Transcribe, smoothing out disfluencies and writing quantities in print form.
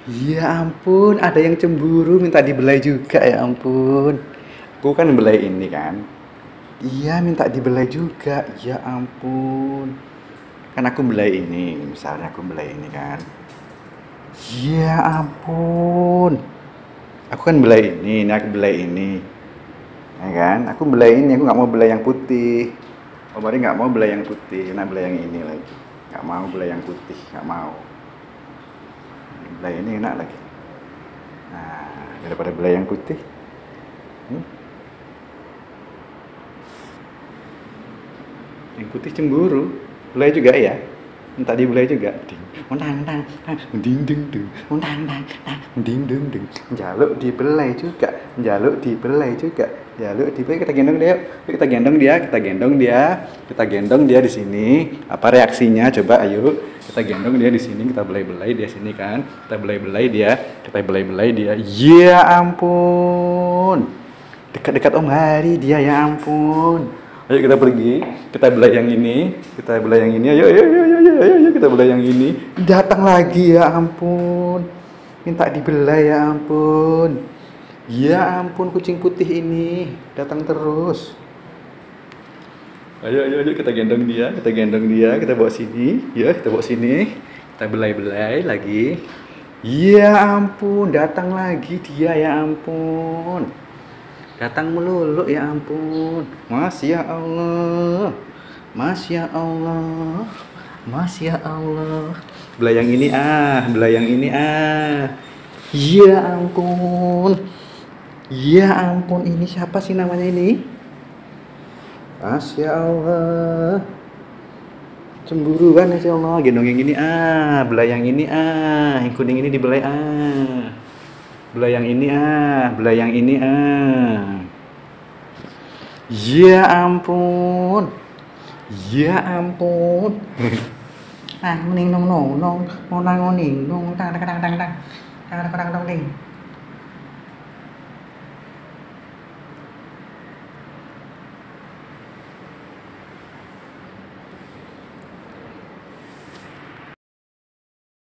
Ya ampun, ada yang cemburu minta dibelai juga, ya ampun. Aku kan belai ini kan. Iya, minta dibelai juga. Ya ampun. Kan aku belai ini, misalnya aku belai ini kan. Ya ampun. Aku kan belai ini aku belai ini. Ya kan? Aku belai ini, aku nggak mau belai yang putih. Om Mari nggak mau belai yang putih, nah belai yang ini lagi. Nggak mau belai yang putih, nggak mau. Belai ini enak lagi. Nah, daripada belai yang putih. Hmm? Yang putih cemburu. Belai juga ya. Minta dibelai juga. Ding, undang, dang, ding, ding, ding, undang, dang, ding, ding, ding. Jaluk dibelai juga. Jaluk dibelai juga. Jaluk dibelai, kita gendong dia. Yuk, kita gendong dia, kita gendong dia. Kita gendong dia di sini. Apa reaksinya? Coba ayo. Kita gendong dia di sini, kita belai-belai dia sini kan. Kita belai-belai dia, kita belai-belai dia. Ya ampun. Dekat-dekat Om Hari dia, ya ampun. Ayo kita pergi, kita belai yang ini, kita belai yang ini, ayo, ayo, ayo, ayo, ayo, ayo, kita belai yang ini. Datang lagi, ya ampun. Minta dibelai, ya ampun. Ya ampun, kucing putih ini datang terus. Ayo, ayo, ayo, kita gendong dia, kita gendong dia, kita bawa sini, ya, kita bawa sini. Kita belai-belai lagi. Ya ampun, datang lagi dia, ya ampun. Datang melulu, ya ampun. Mas ya Allah. Mas ya Allah. Mas ya Allah. Belayang ini belayang ini Ya ampun. Ya ampun, ini siapa sih namanya ini? Mas ya Allah. Cemburuan ya Allah. Gendong yang ini belayang ini yang kuning ini dibelai belayang ini belayang ini Ya ampun. Ya ampun. Nang ning nong nong nong nong nang ning nong tang tang tang tang tang tang tang tang tang